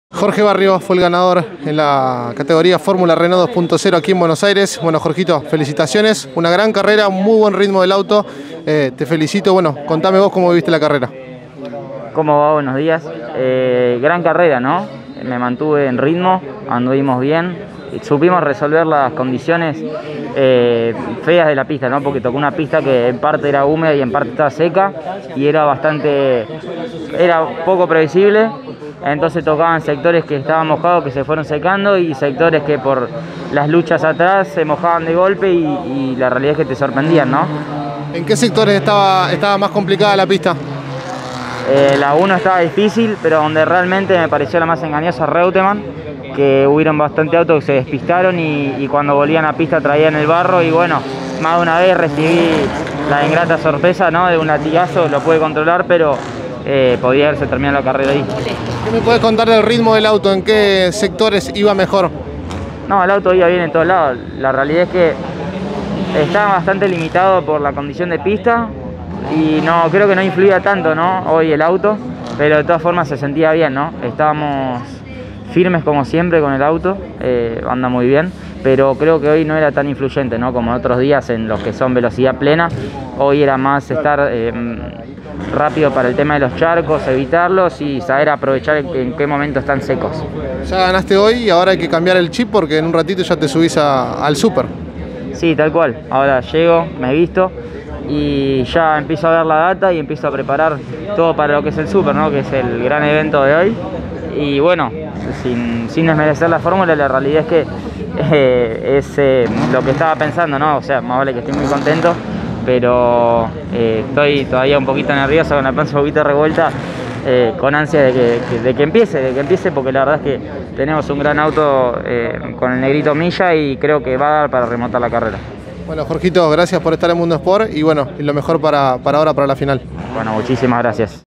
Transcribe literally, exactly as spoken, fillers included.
Jorge Barrio fue el ganador en la categoría Fórmula Renault dos punto cero aquí en Buenos Aires. Bueno, Jorgito, felicitaciones, una gran carrera, muy buen ritmo del auto. Eh, te felicito. Bueno, contame vos cómo viste la carrera. ¿Cómo va? Buenos días. Eh, gran carrera, ¿no? Me mantuve en ritmo, anduvimos bien, supimos resolver las condiciones eh, feas de la pista, ¿no? Porque tocó una pista que en parte era húmeda y en parte estaba seca y era bastante, era poco previsible. Entonces tocaban sectores que estaban mojados, que se fueron secando, y sectores que por las luchas atrás se mojaban de golpe y, y la realidad es que te sorprendían, ¿no? ¿En qué sectores estaba, estaba más complicada la pista? Eh, la uno estaba difícil, pero donde realmente me pareció la más engañosa, Reutemann, que hubieron bastante autos que se despistaron y, y cuando volvían a pista traían el barro, y bueno, más de una vez recibí la ingrata sorpresa, ¿no? De un latigazo, lo pude controlar, pero eh, podía haberse terminado la carrera ahí. ¿Qué me puedes contar del ritmo del auto? ¿En qué sectores iba mejor? No, el auto iba bien en todos lados. La realidad es que estaba bastante limitado por la condición de pista y no creo que no influía tanto, ¿no? Hoy el auto, pero de todas formas se sentía bien, ¿no? Estábamos firmes como siempre con el auto, eh, anda muy bien, pero creo que hoy no era tan influyente, ¿no? Como otros días en los que son velocidad plena. Hoy era más estar eh, rápido para el tema de los charcos, evitarlos y saber aprovechar en qué momento están secos. Ya ganaste hoy y ahora hay que cambiar el chip porque en un ratito ya te subís a, al Super. Sí, tal cual. Ahora llego, me visto y ya empiezo a ver la data y empiezo a preparar todo para lo que es el Super, ¿no? Que es el gran evento de hoy. Y bueno, sin, sin desmerecer la fórmula, la realidad es que eh, es eh, lo que estaba pensando, ¿no? O sea, más vale que estoy muy contento, pero eh, estoy todavía un poquito nervioso, con la panza un poquito revuelta, eh, con ansia de que, que, de que empiece, de que empiece, porque la verdad es que tenemos un gran auto eh, con el negrito Milla y creo que va a dar para remontar la carrera. Bueno, Jorgito, gracias por estar en Mundo Sport y bueno, y lo mejor para, para ahora, para la final. Bueno, muchísimas gracias.